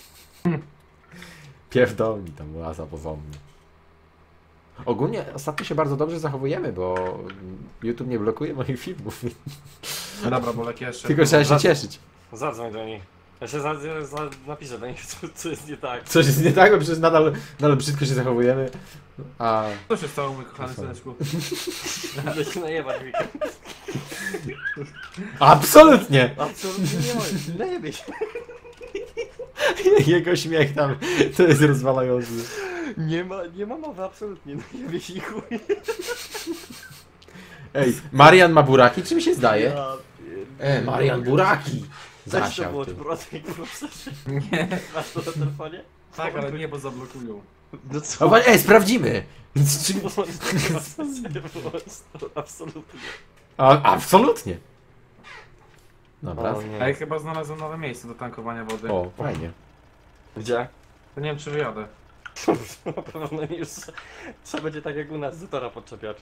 Pierdol mi tam łaza powomny. Ogólnie ostatnio się bardzo dobrze zachowujemy, bo YouTube nie blokuje moich filmów. No dobra, Bolek jeszcze. Tylko trzeba się cieszyć. Zadzwoń do nich. Ja się napiszę do nich, co jest nie tak. Coś jest nie tak, bo przecież nadal brzydko się zachowujemy. A Co się stało, mój kochany syneczku? Ale się najebać weekend. absolutnie! Absolutnie nie ma. Najebie się. Jego śmiech tam to jest rozwalający. Nie ma mowy, absolutnie. Najebie się i chuj. Ej, Marian ma buraki? Czy mi się zdaje? Ja Marian buraki! Coś to Zasiał było, ty. Brodek, proszę. Nie. Masz to na telefonie? Tak, ale nie, bo zablokują. No co? O, właśnie, sprawdzimy! Absolutnie. Absolutnie! Dobra. O nie. Ej, chyba znalazłem nowe miejsce do tankowania wody. O, fajnie. Gdzie? To nie wiem, czy wyjadę. Na pewno już trzeba będzie tak jak u nas z tora podczepiać.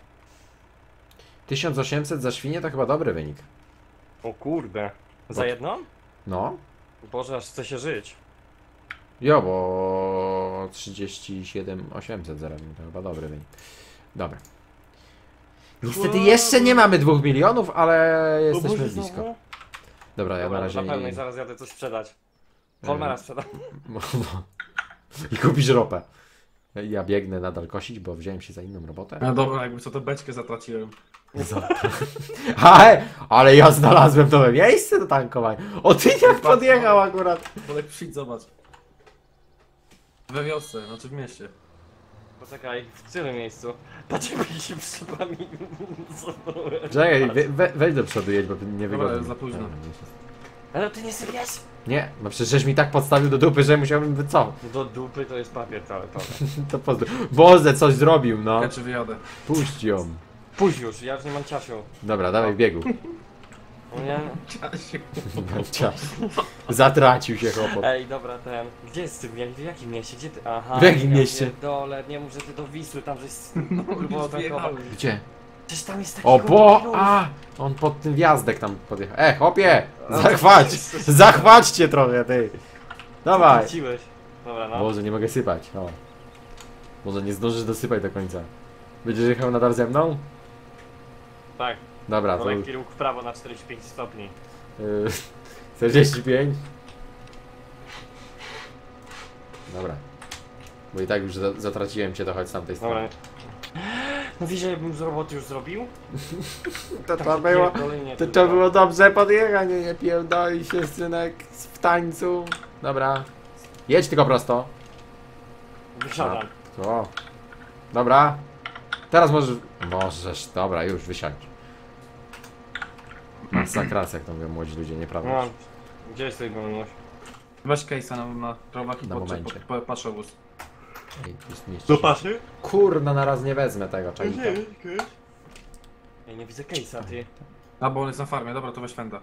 1800 za świnie to chyba dobry wynik. O kurde. Za jedno? No. Boże, aż chce się żyć. Jo, bo 37 800 zarobił, to chyba dobry wynik. Dobra. Niestety jeszcze nie mamy 2 milionów, ale jesteśmy blisko. Dobra, ja Dobra, na razie na pewno i nie... zaraz jadę coś sprzedać. Wolmera sprzedam. No. I kupisz ropę. Ja biegnę nadal kosić, bo wziąłem się za inną robotę. No dobra, jakby co to beczkę zatraciłem. Ale ja znalazłem nowe miejsce do tankowania. O, ty jak podjechał akurat. Bolek, przyjdź, zobacz. We wiosce, znaczy w mieście. Poczekaj, w którym miejscu? Patrz jak mi się przyczepami Czekaj, weź do przodu jedź, bo nie Dobra, wygodnie. jest za późno. Ale ty nie sypiesz? Nie, no przecież mi tak podstawił do dupy, że musiałbym wycofać. Do dupy to jest papier toaletowy. To pozdro. Boże, coś zrobił, no. Ja czy wyjadę. Puść ją. Pójdź już, ja już nie mam ciasiu. Dobra, dawaj w biegu. O nie? Zatracił się chłopot. Ej, dobra, ten. Gdzie jest ty? W jakim mieście? Gdzie ty? Aha. W jakim mieście? Dole, nie mów, że ty do Wisły, tam żeś No, próbował już tankować. wyjechałem. Gdzie? Przecież tam jest taki O, bo! kombinat. A! On pod tym wjazdek tam podjechał. Chłopie! Zachwać! Zachwaćcie trochę, ty! Dawaj! Wróciłeś. Dobra, no. Boże, nie mogę sypać. O. Może nie zdążysz dosypać do końca. Będziesz jechał nadal ze mną? Tak. Dobra, to... Lekki ruch w prawo na 45 stopni. 45. Dobra. Bo i tak już zatraciłem cię, to chodź z tamtej Dobra. strony. No wiesz, jakbym z roboty już zrobił? To Takie pierdolenie To tylko. było dobrze podjechać, nie pierdoli się synek w tańcu. Dobra. Jedź tylko prosto. Wysiadam. O. Dobra. Teraz możesz, dobra, już wysiądź. Masakracja, jak to mówią młodzi ludzie, nieprawda? No, gdzie jest tej wolność? Weź case'a na prowach i Na momencie. patrz obóz. Ej, tu jest mieścić. Do pasy? Kurna, na raz nie wezmę tego, czajnika. Ja nie widzę case'a, ty. A, bo on jest na farmie, dobra, to weź fenda.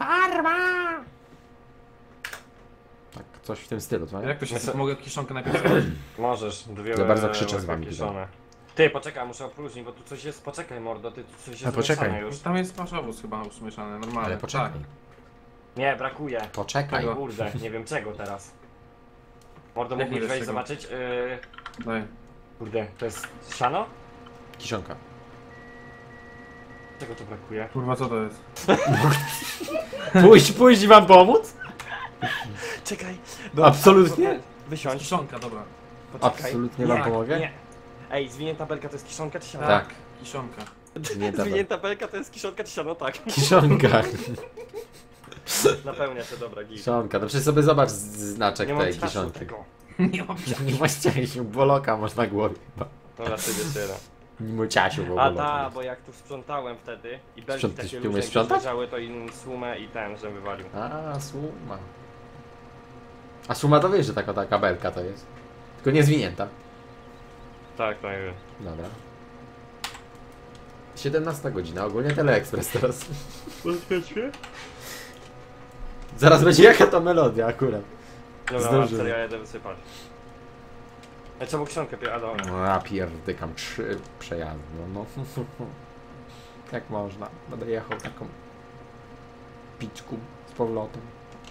Tak, coś w tym stylu, co nie? Jak to się... Myślę- Mogę kiszonkę najpierw zrobić? Możesz, dwie Ja bardzo krzyczę z łebka wami kiszone. Ty, poczekaj, muszę opróżnić, bo tu coś jest, poczekaj mordo, ty tu coś A, jest poczekaj. zmieszane już. Tam jest masz obóz chyba już mieszany, normalnie. Ale poczekaj. Tak. Nie, brakuje. Poczekaj. Tego. Kurde, nie wiem czego teraz. Mordo, Jak mógłbyś nie wiesz wejść czego? zobaczyć? Daj. Kurde, to jest siano? Kiszonka. Czego to brakuje? Kurwa, co to jest? Pójść wam pomóc? Czekaj. Absolutnie. Wysiądź, Kiszonka, dobra. poczekaj. Absolutnie wam Nie, pomogę? Nie. Ej, zwinięta belka to jest kiszonka czy siano? Tak. Kiszonka. Nie, dobra. Zwinięta belka to jest kiszonka czy siano? Tak. Kiszonka. Napełnia się, dobra, git. Kiszonka. No przecież sobie zobacz znaczek Nie mam tej czasu kiszonki. tego. Nie mam Nie ma ciasiu, boloka masz na głowie chyba. Dobra, ty jeszcze jeden. Nie ma ciasiu, bo A boloka. ta, bo jak tu sprzątałem wtedy i belki Sprząt- ty takie umiesz luźne gdzieś sprzątać? leżały, to im sumę i ten, że wywalił. A, suma. A suma to wiesz, że taka kabelka to jest. Tylko nie zwinięta. Tak, tak. Dobra. 17 godzina, ogólnie Teleexpress teraz. Zaraz będzie jaka to melodia akurat. Dobra, Zdążyłem. serio, ja jedę wysypać. Ja trzeba książkę a dobra. No ja pierdykam 3 przejazdy, no. Jak można? Będę jechał taką piczką z powrotem.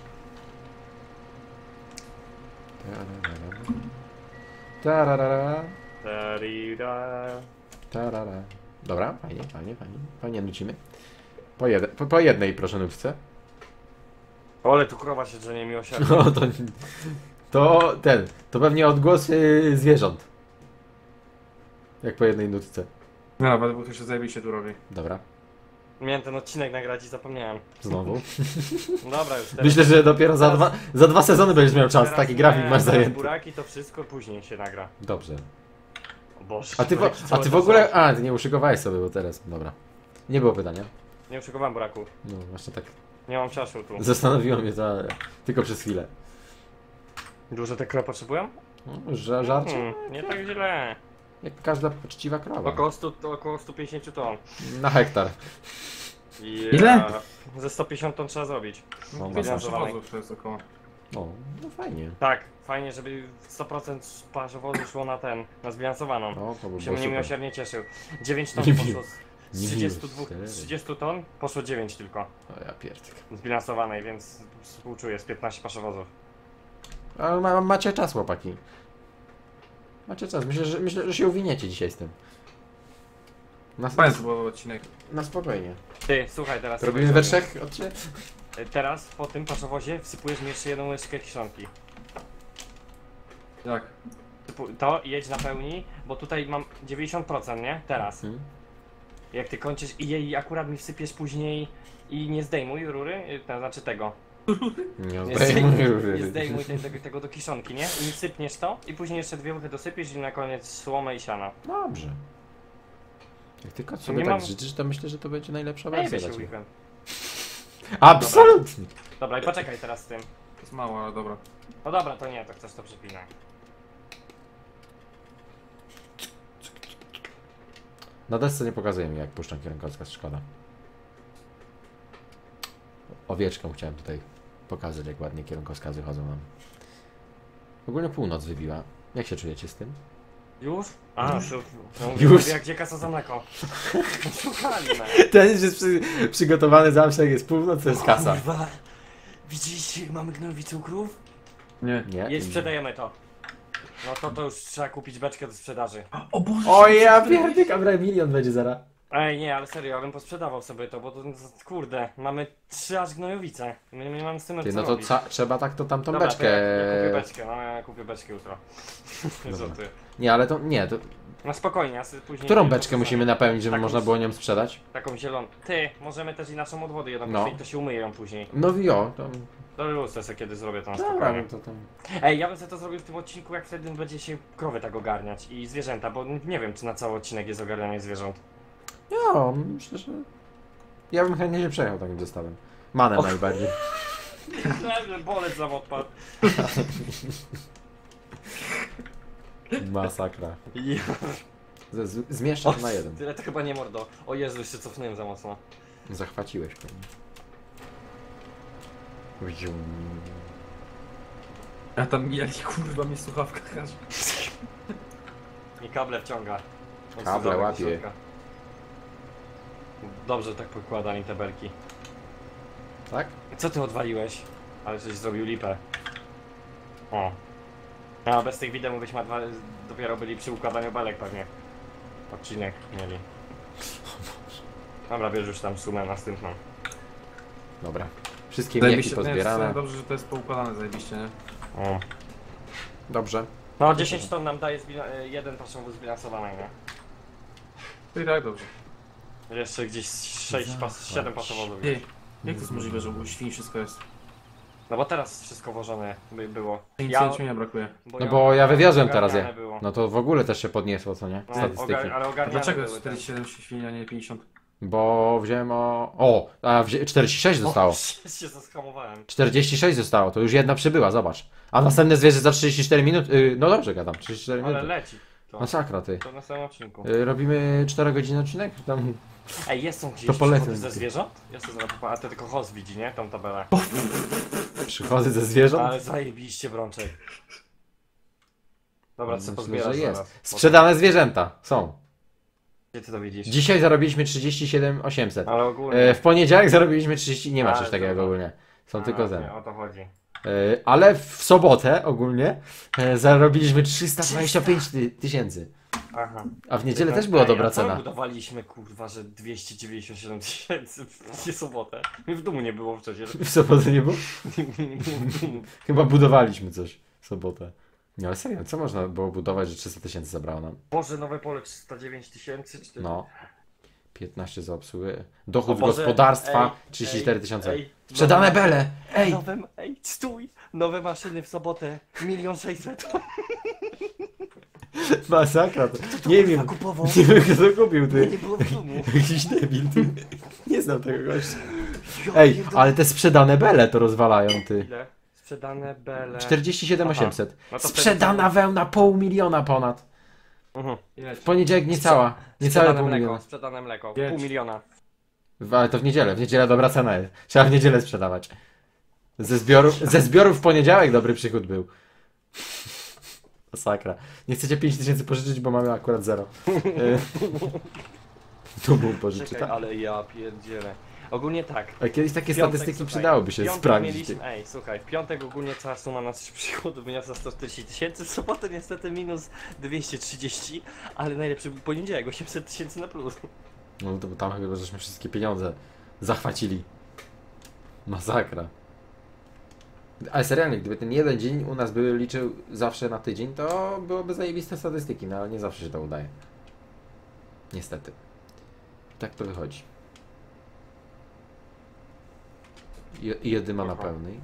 Tararara. Tarara. Dobra, fajnie. Fajnie nucimy. Po jednej proszę nutce. Ole, tu krowa się drze niemiłosiernie. No to pewnie odgłosy zwierząt. Jak po jednej nutce. No, bo to się zajebiście tu robi. Dobra, Miałem ten odcinek nagrać i zapomniałem. znowu. Dobra, już teraz. Myślę, że dopiero za dwa sezony będziesz miał czas, teraz taki grafik nie, masz teraz zajęty. buraki to wszystko później się nagra. Dobrze. O Boże. A ty w ogóle... A, ty nie uszykowałeś sobie, bo teraz... Dobra. Nie było pytania. Nie uszykowałem buraku. No, właśnie tak Nie mam czasu tu. zastanowiło mnie to, ale tylko przez chwilę. Dużo te krowy potrzebują? No, żarcie? Nie tak źle. Jak każda poczciwa krowa. Około 150 ton. Na hektar. I, Ile? Ze 150 ton trzeba zrobić. No, No, no, 500 no. przewozów to jest około. No fajnie. Tak, fajnie, żeby 100% parzowozu szło na na zbilansowaną. No, to by Się było mnie super. miłosiernie cieszył. 9 ton Nie poszło z nie 30 ton, poszło 9 tylko. O ja pierdolę. Zbilansowanej, więc współczuję z 15 paszowozów. Ale macie czas, chłopaki. Macie czas. Myślę, że się uwiniecie dzisiaj z tym. Fajny to był odcinek. Na spokojnie. Ty, słuchaj teraz. Robimy we trzech odcinek? Teraz po tym paszowozie wsypujesz mi jeszcze jedną łyżkę kiszonki. Jak? To jedź na pełni, bo tutaj mam 90%, nie? Teraz. Hmm? Jak ty kończysz i jej akurat mi wsypiesz później i nie zdejmuj rury, to znaczy tego. Nie Nie zdejmuj nie zdejmuj tego do kiszonki, nie? I mi sypniesz to i później jeszcze 2 łychy dosypiesz i na koniec słomę i siana. Dobrze. Jak tylko sobie Nie tak mam- życzysz, to myślę, że to będzie najlepsza Ej, wersja się dla ciebie. weekend. Absolutnie. Dobra, i poczekaj teraz z tym. To jest mało, ale dobra. No dobra, to nie, to chcesz to przypinać. Na desce nie pokazuje mi, jak puszczam kierunkowskaz, szkoda. Owieczką chciałem tutaj pokazać, jak ładnie kierunkowskazy chodzą nam. Ogólnie północ wybiła. Jak się czujecie z tym? Już? A, Już. już. Jak gdzie kasa za mleko? Szukali mnie. Ten jest przygotowany zawsze, jak jest północ, to jest kasa. Kurwa. Widzieliście, jak mamy gnojowicy ukrów? Nie. Nie? Jest, sprzedajemy to. No to już trzeba kupić beczkę do sprzedaży. O Boże! O ja pierdykam, milion będzie zaraz. Ej, nie, ale serio, ja bym posprzedawał sobie to, bo to, kurde, mamy 3 aż gnojowice. My nie mamy z tym Ty, co no to robić. trzeba tak to tamtą Dobra, beczkę. to ja kupię beczkę, no ja kupię beczkę jutro. Dobra. Żartuję. Nie, ale to nie, to No spokojnie, ja sobie później... którą to beczkę postawię. musimy napełnić, żeby Taką można było nią sprzedać? Taką zieloną. Ty, możemy też i naszą od wody jedną No. postawić, to się umyje ją później. No jo, to... To lustę sobie kiedy zrobię to na Dobra, spokojnie. no to tam... Ej, ja bym sobie to zrobił w tym odcinku, jak wtedy będzie się krowy tak ogarniać i zwierzęta, bo nie wiem, czy na cały odcinek jest ogarnianie zwierząt. Jo, myślę, że... Ja bym chętnie się przejechał takim zestawem. Manem najbardziej. Bolec za odpadł. Masakra. Ja. Zmieszczam na jeden. Tyle to chyba nie mordo. O Jezu, jeszcze cofnąłem za mocno. Zachwaciłeś pewnie. Wzium. A tam mijali, kurwa, mnie słuchawka każe. I kable wciąga. Od Kable środka do łapie. środka. Dobrze tak pokładali te belki. Tak? Co ty odwaliłeś? Ale coś zrobił lipę. O. A bez tych wideo byśmy dopiero byli przy układaniu belek pewnie. Odcinek mieli. Dobra, bierz już tam sumę następną. Dobra. Wszystkie mieki pozbierane. Dobrze, że to jest poukładane zajebiście, nie? O. Dobrze. No 10 ton nam daje jeden paszowóz zbilansowany, nie? To i tak dobrze. Jeszcze gdzieś 7 paszowozów. Ty, jak to jest możliwe, że u świń wszystko jest? No bo teraz wszystko włożone było. Nic Ja, mi nie brakuje. No bo ja wywiozłem teraz je. ogarniane było. No to w ogóle też się podniosło, co nie? No, Statystyki. ale A ogarniane dlaczego jest były 47 świń, a nie 50? Bo wziąłem o... a 46 zostało. O, się zaskamowałem. 46 zostało, to już jedna przybyła, zobacz. A następne zwierzę za 34 minut. No dobrze gadam, 34 Ale minuty. leci. To, Masakra ty. to na samym odcinku. Robimy 4 godziny odcinek? Tam... Ej, jest są gdzieś To polecam. przychody ze zwierząt? Ja sobie zaraz a to tylko host widzi, nie? Tą tabelę. Przychody ze zwierząt? Ale zajebiście brączek. Dobra, co Myślę, pozbierasz że jest. zaraz. Sprzedane zwierzęta są. Gdzie ty to widzisz? Dzisiaj zarobiliśmy 37 800. Ale ogólnie. W poniedziałek zarobiliśmy 30, nie ma Ale czegoś takiego dobra. ogólnie. Są tylko zero. Nie, o to chodzi. Ale w sobotę ogólnie zarobiliśmy 325 tysięcy. Aha. A w niedzielę też była dobra a co cena. budowaliśmy, kurwa, że 297 tysięcy w sobotę? Mnie w domu nie było przecież. W sobotę nie było? Nie było w domu. Chyba budowaliśmy coś w sobotę. Nie, ale serio, co można było budować, że 300 tysięcy zabrało nam? Boże, nowe pole 309 tysięcy? No. 15 za obsługę. Dochód O Boże, gospodarstwa ej, 34 tysiące. ej, Sprzedane nowe- bele! Ej! Ej, stój! Nowe maszyny w sobotę 1 600 000. Masakra to. Nie wiem. Kupował. Nie wiem kto to kupił ty. Nie było w domu. Jakiś debil ty. Nie znam tego gościa. Ej, ale te sprzedane bele to rozwalają ty. Ile? Sprzedane bele. 47 Aha. 800. No to Sprzedana wełna pół miliona ponad. Ile? W poniedziałek niecałe Sprzedane pół mleko, miliona. sprzedane mleko. Jedź. 500 000. Ale to w niedzielę dobra cena jest. Trzeba w niedzielę sprzedawać. Ze zbiorów w poniedziałek dobry przychód był. Masakra. Nie chcecie 5000 pożyczyć, bo mamy akurat 0. Tu mu pożyczy, Czekaj, tak? ale ja pierdzielę. Ogólnie tak. A kiedyś takie Piątek, statystyki słuchaj, przydałoby się w piątek sprawdzić. mieliśmy, ej, słuchaj, w piątek ogólnie cała suma naszych przychodów wyniosła 140 tysięcy, w sobotę niestety minus 230, ale najlepszy był poniedziałek, 800 tysięcy na plus. No to bo tam chyba żeśmy wszystkie pieniądze zachwacili. Masakra. Ale serialnie, gdyby ten jeden dzień u nas by liczył zawsze na tydzień, to byłoby zajebiste statystyki, no ale nie zawsze się to udaje. Niestety. Tak to wychodzi. Jedy ma na Aha. pełnej.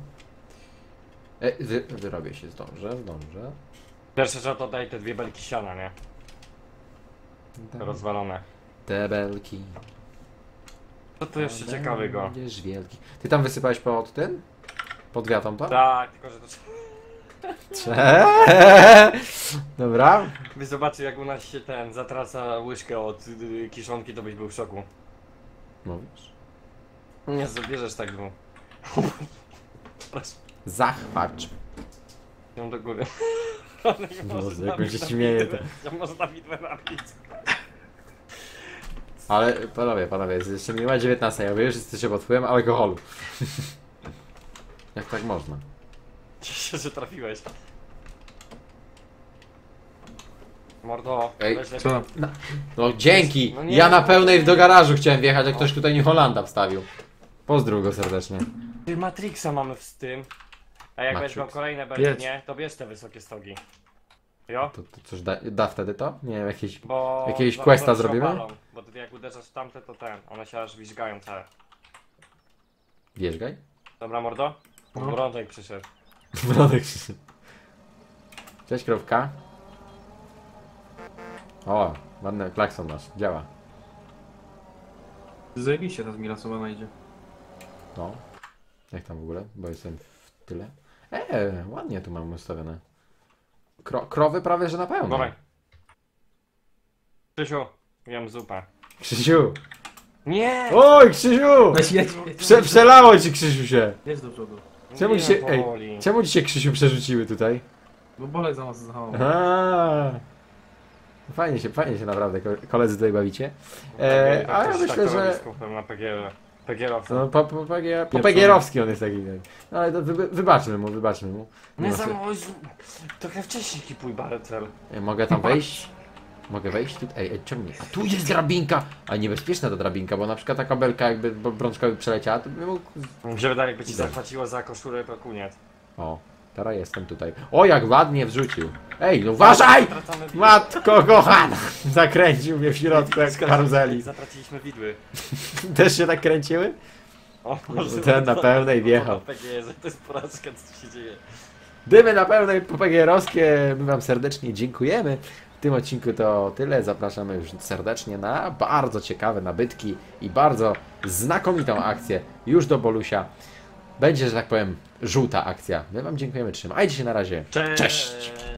Wyrobię się, zdążę. Pierwsze, że to daj te dwie belki siana, nie? Rozwalone. Te belki. Co tu jeszcze ciekawego? Będziesz wielki. Ty tam wysypałeś pod ten? Pod wiatą to? Tak, tylko że to... Dobra. Wy zobaczy jak u nas się ten zatraca łyżkę od kiszonki, to byś był w szoku. Mówisz? Nie zabierzesz tak dół. Zachwacz. Ją do góry. Boże, jak on się śmieje, to- Można widłę napić. Ale panowie, jest jeszcze minęła 19, ja wiem, że jesteście pod wpływem alkoholu. Jak tak można? Cieszę się, że trafiłeś. Mordo, Ej, weź Co? lepiej. No dzięki! No nie, Ja na no pełnej to- do garażu chciałem wjechać, jak ktoś tutaj New Hollanda wstawił. Pozdrów go serdecznie. Ty Matrixa mamy z tym. A jak Matrix. będą kolejne Jedź. będzie, nie? To bierz te wysokie stogi. Jo? To coś da wtedy to? Nie wiem, jakieś... Bo... Jakiegoś no, questa one się zrobimy? opalą, bo ty jak uderzasz w tamte, to one się aż wizgają całe. Wierzgaj? Dobra, mordo? No. Brodek przyszedł. Brodek. Cześć, krówka. O, ładny klakson masz, działa. Zajebiście ta zmiana słowa idzie. No. Jak tam w ogóle? Bo jestem w tyle. Ładnie tu mam ustawione. Krowy prawie, że na pełno. Dawaj. Krzysiu, jem zupę. Krzysiu! Nie! Oj, Krzysiu! Weź jedź, Przelało ci, Krzysiu, się. jedź do przodu. Czemu Nie, ci się... powoli. Czemu ci się, Krzysiu, przerzuciły tutaj? Bo bolek za mocno zahamował. Aha. Fajnie się naprawdę koledzy tutaj bawicie. A ja myślę, że... Na PGL. PGL-owcem. No, po PGR-owski on jest taki. No ale to wybaczmy mu. Nie No, za trochę wcześniej kipuj Barcel. mogę tam wejść? Mogę wejść tu? Ej, czemu nie? A tu jest drabinka! A niebezpieczna ta drabinka, bo na przykład ta kabelka jakby brączka by przeleciała, to by mógł... Mi się wydaje, jakby ci Dobra. zapłaciło za koszulę, to koniec. O, teraz jestem tutaj. O, jak ładnie wrzucił. Ej, no uważaj! Zatracamy widły. Matko kochana! Zakręcił mnie w środku jak karuzeli. Zatraciliśmy widły. Też się tak kręciły? O, Ten na pełnej wjechał. PGS, to jest porażka, co się dzieje. Dymy na pełnej PGR-owskie, my wam serdecznie dziękujemy. W tym odcinku to tyle. Zapraszamy już serdecznie na bardzo ciekawe nabytki i bardzo znakomitą akcję już do Bolusia. Będzie, że tak powiem, żółta akcja. My wam dziękujemy, trzymajcie się na razie. Cześć.